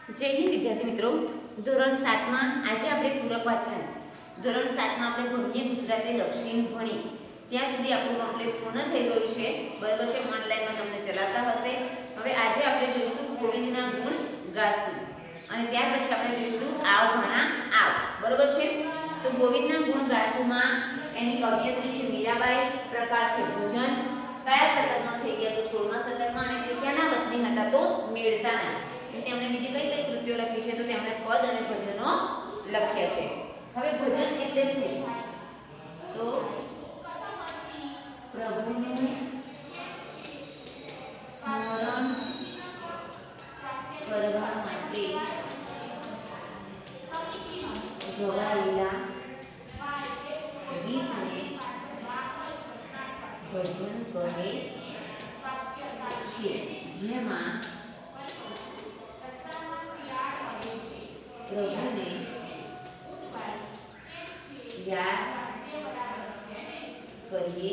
जय हिंद विद्यार्थी मित्रों। धोरण 7 में आज આપણે પૂરક વાંચન ધોરણ 7 માં આપણે ભણીએ ગુજરાતી દક્ષિણ ભણી ત્યાં સુધી આપણું કમ્પ્લીટ પૂર્ણ થઈ ગયું છે, બરાબર છે। ઓનલાઈનમાં તમને ચલાવતા હશે। હવે આજે આપણે જોઈશું ગોવિંદના ગુણ ગાશું અને ત્યાર પછી આપણે જોઈશું આવ ભાણા આવ, બરાબર છે। તો ગોવિંદના ગુણ ગાશુંમાં એની કવિયત્રી છે મીરાબાઈ, પ્રકાર છે ભોજન, કયા શતકમાં થઈ ગયા તો 16મા શતકમાં, અને તે ક્યાંના વતની હતા તો મેળતાના। તેમણે બીજી કઈ કઈ કૃતિઓ લખી છે તો તેમણે પદ અને ભજનો લખ્યા છે। હવે ભજન એટલે શું તો પ્રભુનું સ્મરણ કરવા માટે ગવાયેલા ગીતને ભજન કહે છે, જેમાં પ્રભુને યાદ કરીએ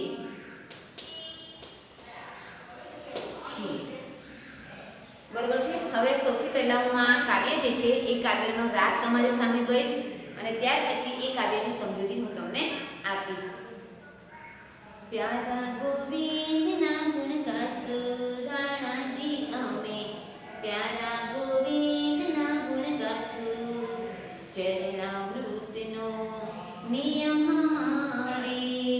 છીએ, બરાબર છે। હવે સૌથી પહેલા હું આ કાવ્ય જે છે એ કાવ્યનો રાગ તમારી સામે ગઈશ અને ત્યાર પછી એ કાવ્યની સમજૂતી હું તમને આપીશ। પ્યારા ગોવિંદના ગુણ ગાશું રાણાજી અમે, પ્યારા ગોવિંદના ગુણ ગાશું, ચરણામૃતનો નિયમ હમારે,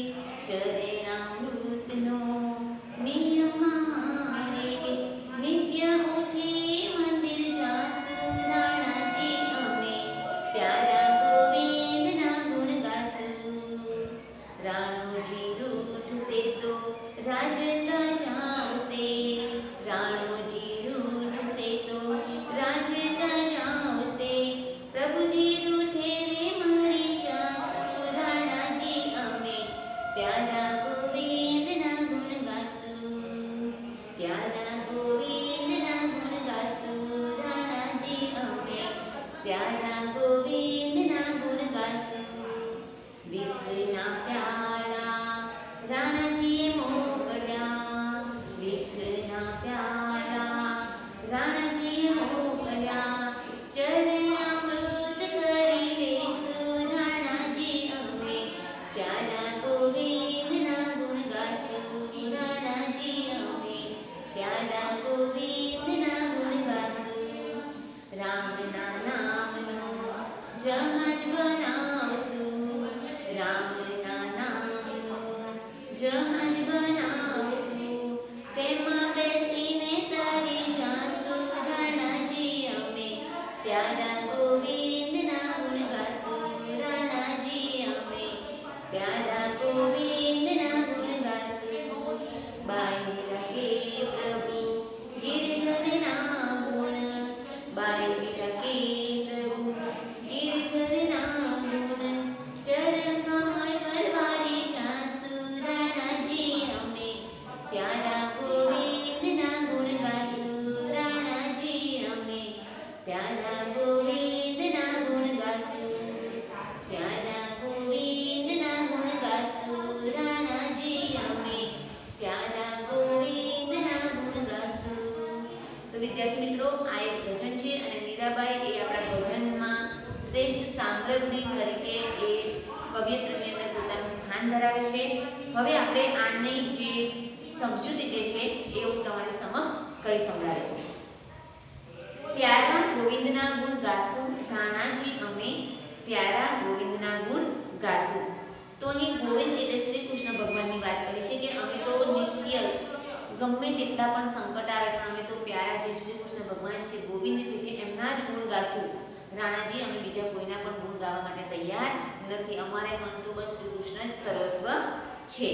ચરણામૃતનો નિયમ હમારે, નિત્ય ઉઠી મંદિર જાશું રાણાજી અમે, પ્યારા ગોવિંદના ગુણ ગાશું, રાણોજી રૂઠશે તો રાજતા જાવશે, રાણોજી રૂઠશે તો રાજતા જાવશે, પ્રભુજી રૂઠે રે મરી જાશું રાણાજી અમે, પ્યારા ગોવિંદના ગુણ ગાશું, પ્યારા ગોવિંદના ગુણ ગાશું રાણાજી અમે, પ્યારા ગોવિંદના ગુણ ગાશું, વિઠ્ઠલના પ્યાલા રાણાજીએ મોકલ્યા, વિઠ્ઠલના પ્યાલા રાણાજીએ મોકલ્યા, ચરણામૃત કરી લેશું રાણાજી અમે, પ્યારા ગોવિંદના ગુણ ગાશું રાણાજી અમે, પ્યારા ગોવિંદના ગુણ ગાશું, રામના નામનું જહાજ બનાવશું, રામના નામનું જહાજ બનાવશું, તેમાં બેસીને તરી જાશું રાણાજી અમે, પ્યારા ગોવિંદના ગુણ ગાશું રાણાજી અમે, પ્યારા ગોવિંદના ગુણ ગાશું, બાઈ મીરા કે પ્રભુ ગિરધરના ગુણ, બાઈ મીરા કે પ્રભુ ગિરધરના ગુણ, ચરણ કમળ પર વારી જાશું રાણાજી અમે, પ્યારા ગોવિંદના ગુણ ગાશું રાણાજી અમે, પ્યારા ગોવિંદના ગુણ ગાશું, પ્યારા ગોવિંદના ગુણ ગાશું રાણાજી અમે, પ્યારા ગોવિંદના ગુણ ગાશું। તો વિદ્યાર્થી મિત્રો, આ એક ભજન છે અને મીરાબાઈ એ આપણા ભજનમાં શ્રેષ્ઠ સામ્રાજ્ઞી તરીકે એ કવિયત્રીની અંદર પોતાનું સ્થાન ધરાવે છે। હવે આપણે આની જે સમજૂતી જે છે એ હું તમારી સમક્ષ કહી સંભળાવીશ। પ્યારા ગોવિંદના ગુણ ગાશું રાણાજી અમે, પ્યારા ગોવિંદના ગુણ ગાશું। તો અહીં ગોવિંદ એટલે શ્રી કૃષ્ણ ભગવાનની વાત કરી છે કે અમે તો નિત્ય ગમે તેટલા પણ સંકટ આવે પણ અમે તો પ્યારા જે શ્રી કૃષ્ણ ભગવાન છે, ગોવિંદ જે છે એમના જ ગુણ ગાશું રાણાજી, અમે બીજા કોઈના પણ ગુણ ગાવા માટે તૈયાર નથી, અમારે મન તો બસ શ્રી કૃષ્ણ જ સર્વસ્વ છે।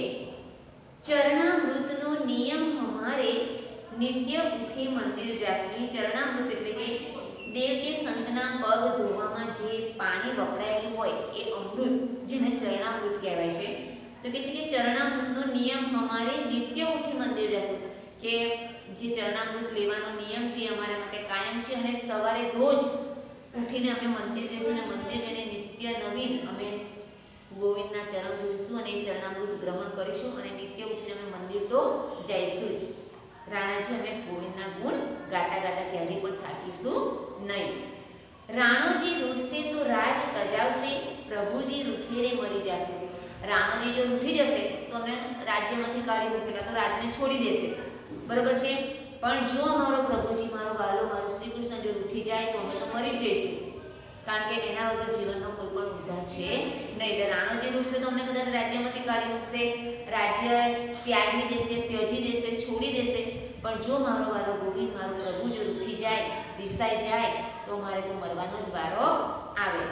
ચરણામૃતનો નિયમ હમારે, નિત્ય ઉઠી મંદિર જાશું। ચરણામૃત એટલે કે દેવ કે સંતના પગ ધોવામાં જે પાણી વપરાયેલું હોય એ અમૃત, જેને ચરણામૃત કહેવાય છે। તો કે છે કે ચરણામૃતનો નિયમ હમારે નિત્ય ઉઠી મંદિર જાશું, કે જે ચરણામૃત લેવાનો નિયમ છે એ અમારા માટે કાયમ છે અને સવારે રોજ ઉઠીને અમે મંદિર જઈશું અને મંદિર જઈને નિત્ય નવીન અમે ગોવિંદના ચરણ ધોઈશું અને ચરણામૃત ગ્રહણ કરીશું અને નિત્ય ઉઠીને અમે મંદિર તો જઈશું જ। રાણાજી અમે ગોવિંદના ગુણ ગાતા ગાતા ક્યારેય પણ થાકી થાકીશું નહીં। રાણોજી રૂઠશે તો રાજ તજાવશે, પ્રભુજી રૂઠે રે મરી જશે। રાણોજી જો રૂઠી જશે તો અમને રાજ્યમાંથી કાઢી મૂકશે કાં તો રાજને છોડી દેશે, બરોબર છે। પણ જો અમારો પ્રભુજી, મારો વાલો, મારો શ્રી કૃષ્ણ જો રૂઠી જાય તો અમે તો મરી જ જઈશું, કારણ કે એના વગર જીવનનો કોઈ પણ ઉદ્ધાર છે નહીં। એટલે રાણોજી રૂઠશે તો અમને કદાચ રાજ્યમાંથી કાઢી મૂકશે, રાજ્ય ત્યાગી દેશે, ત્યજી દેશે, છોડી દેશે। પણ જો મારો વાલો ગોવિંદ, મારો પ્રભુ જો રૂઠી જાય, રિસાઈ જાય તો મારે તો મરવાનો જ વારો આવે।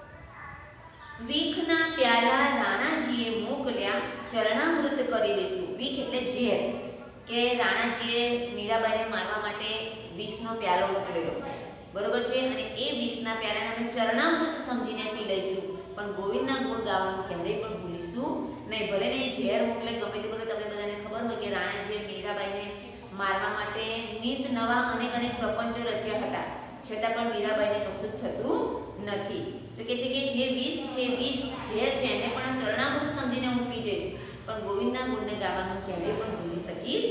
વીખના પ્યાલા રાણાજીએ મોકલ્યા, ચરણામૃત કરી લેશું। વીખ એટલે ઝેર, કે રાણાજીએ મીરાબાઈને મારવા માટે વિષનો પ્યાલો મોકલેલો, બરોબર છે। અને એ વિષના પ્યાલાને અમે ચરણામૃત સમજીને પી લઈશું, પણ ગોવિંદના ગુણ ગાવાનું ક્યારેય પણ ભૂલીશું નહીં। ભલે ને એ ઝેર મોકલે, ગમે તે વખત તમને બધાને ખબર હોય કે રાણાજીએ મીરાબાઈને મારવા માટે નિત નવા અનેક પ્રપંચો રચ્યા હતા, છતાં પણ મીરાબાઈને કશું જ થતું નથી। તો કે છે કે જે વિષ છે, વિષ ઝેર છે, એને પણ ચરણામૃત સમજીને હું પી જઈશ, પણ ગોવિંદના ગુણને ગાવાનું ક્યારેય પણ ભૂલી શકીશ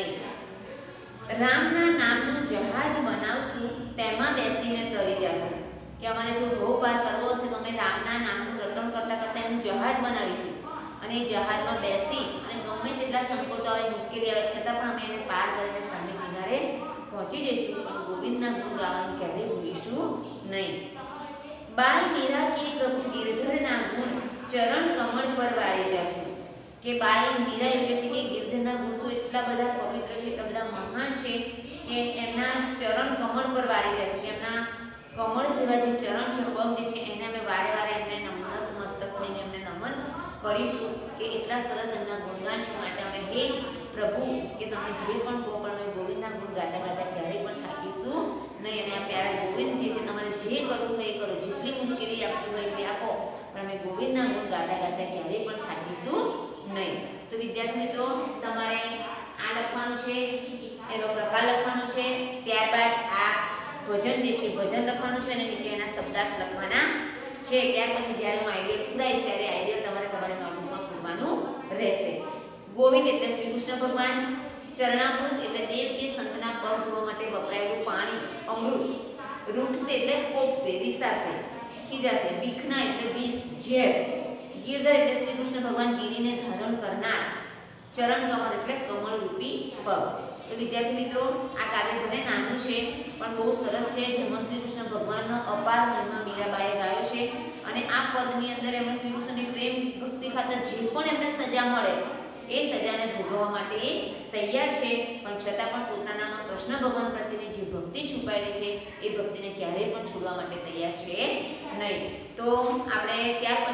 નહીં। રામના નામનું જહાજ બનાવશું, તેમાં બેસીને તરી જશું। કે અમારે જો ભવ પાર કરવો હશે તો અમે રામના નામનું રટણ કરતાં કરતાં એનું જહાજ બનાવીશું, અને એ જહાજમાં બેસી અને ગમે તેટલા સંકટો આવે, મુશ્કેલી આવે, છતાં પણ અમે એને પાર કરીને સામે કિનારે પહોંચી જઈશું, પણ ગોવિંદના ગુણ ગાવાનું ક્યારેય ભૂલીશું નહીં। બાઈ મીરા કે પ્રભુ ગિરધરના ગુણ ચરણ કમળ પર વાળી જશું। કે બાઈ મીરા એવું કહે છે કે ગિરધરના ગુણ તો એટલા બધા પવિત્ર છે, એટલા બધા મહાન છે કે એમના ચરણ કમળ પર વાળી જશું, કે એમના કમળ જેવા જે ચરણ છે, પગ જે છે, એને અમે વારે વારે એમને નમન મસ્તક થઈને એમને નમન કરીશું, કે એટલા સરસ એમના ગુણગાન છે। માટે અમે હે પ્રભુ, કે તમે જે પણ કહો, પણ અમે ગોવિંદના ગુણ ગાતા ગાતા ક્યારેય પણ થાકીશું નહીં। અને આ પ્યારા ગોવિંદ જે છે, તમારે જે કરવું હોય એ કરો, જેટલી મુશ્કેલી આપવી હોય તે આપો, પણ અમે ગોવિંદના ગુણ ગાતા ગાતા ક્યારેય પણ થાકીશું નહીં। તો વિદ્યાર્થી મિત્રો, તમારે આ લખવાનું છે, એનો પ્રકાર લખવાનો છે, ત્યારબાદ આ ભજન જે છે ભજન લખવાનું છે, અને નીચે એના શબ્દાર્થ લખવાના છે। ત્યાર પછી જ્યારે હું આઈડિયલ પૂરાઈશ ત્યારે આઈડિયલ તમારે નોટબુકમાં પૂરવાનું રહેશે। ગોવિંદ એટલે શ્રી કૃષ્ણ ભગવાન, ચરણામૃત એટલે દેવ કે સંતના પગ ધોવા માટે વપરાયેલું પાણી, અમૃત, રૂઠશે એટલે કોપશે, રિસાશે, ખીજાશે, વીખના એટલે વિષ, ઝેર, ગિરધર એટલે શ્રી કૃષ્ણ ભગવાન ગિરિને ધારણ કરનાર, ચરણ કમળ એટલે કમળરૂપી પગ। તો વિદ્યાર્થી મિત્રો, આ કાવ્ય ભલે નાનું છે પણ બહુ સરસ છે, જેમાં શ્રી કૃષ્ણ ભગવાનનો અપાર મહિમા મીરાબાઈએ ગાયો છે, અને આ પદની અંદર એમણે શ્રી કૃષ્ણની પ્રેમ ભક્તિ ખાતર જે પણ એમને સજા મળે એ સજાને ભોગવવા માટે એ તૈયાર છે, પણ છતાં પણ પોતાનામાં કૃષ્ણ ભગવાન પ્રત્યેની જે ભક્તિ છુપાયેલી છે એ ભક્તિને ક્યારેય પણ છોડવા માટે તૈયાર છે નહીં। તો આપણે ત્યાર